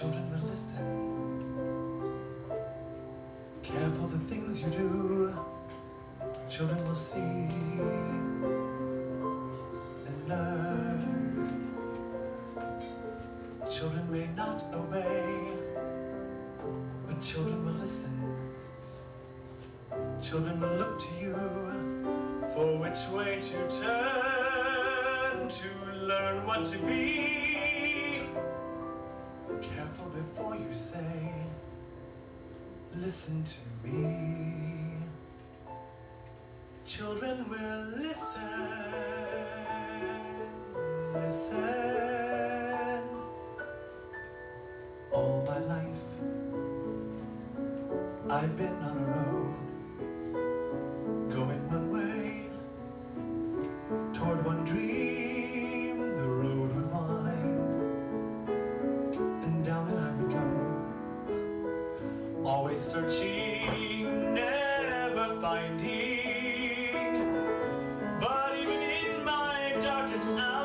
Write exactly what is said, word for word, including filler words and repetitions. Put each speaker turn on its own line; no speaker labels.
children will listen. Careful the things you do, children will see and learn. Children may not obey, but children will listen. Children will look to you for which way to turn, to learn what to be. Careful before you say, listen to me. Children will listen, listen. All my life I've been on a road, going one way, toward one dream. The road would wind, and down it I would go, always searching, never finding. But even in my darkest hour,